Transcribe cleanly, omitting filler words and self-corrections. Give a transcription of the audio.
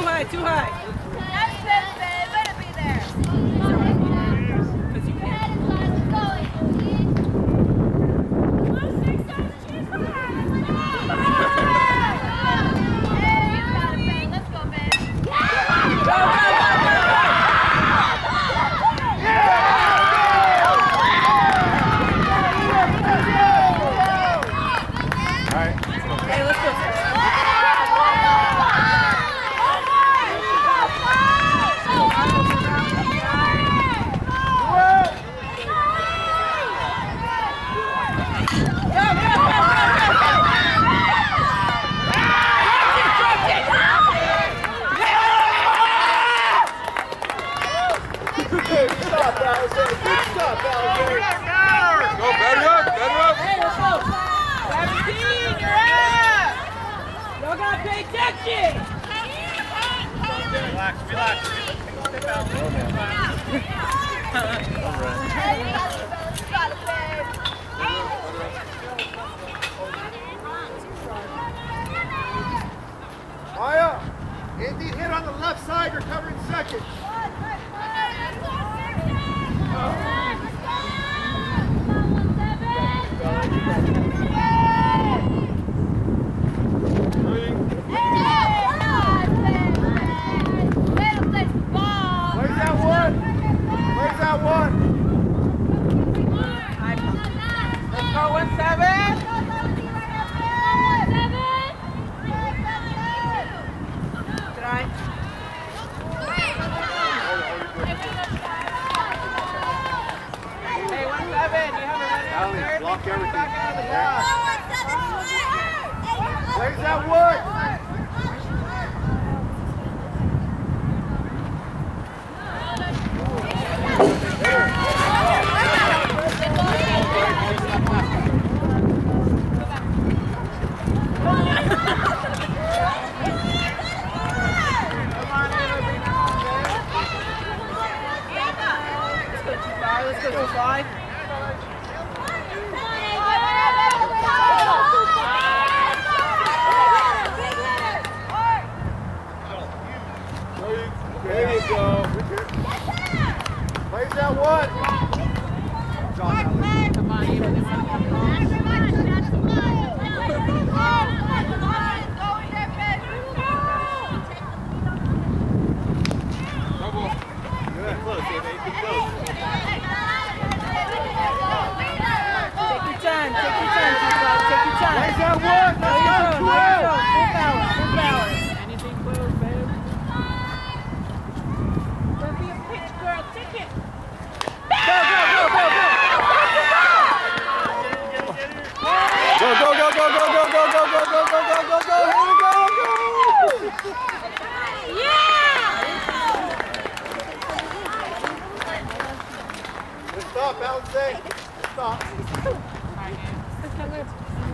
high, too high. That's it, babe. Let it be there. Because you can't. Let's go, babe. Go, go, go, go, go! Hey, let's go. Go, better up, better up. Hey, let's go. 17, you're up. Y'all gotta pay attention. Relax, relax. Step out. All right. Maya, Andy hit on the left side, you're covering second. Where's that one? Where's that one? Let's go, 1-7. Try. Hey, 1-7. You have a running third. Block everything. Back out of the block. Where's that one? Let's go, 5. There you go. Where's that one? Come on, you don't want to come home. Good, close, Dave. Close. Take your time, take your time, G-Bob. Take your time. Where's that one? Know your zone, know your zone. Full power, full power. Anything close, babe. Don't be a pitch, girl. Take it. Go, go, go, go, go. Go, go, go, go, go, go, go, go, go, go, go, go, go, go. Here we go, go. Stop, Alex. Stop.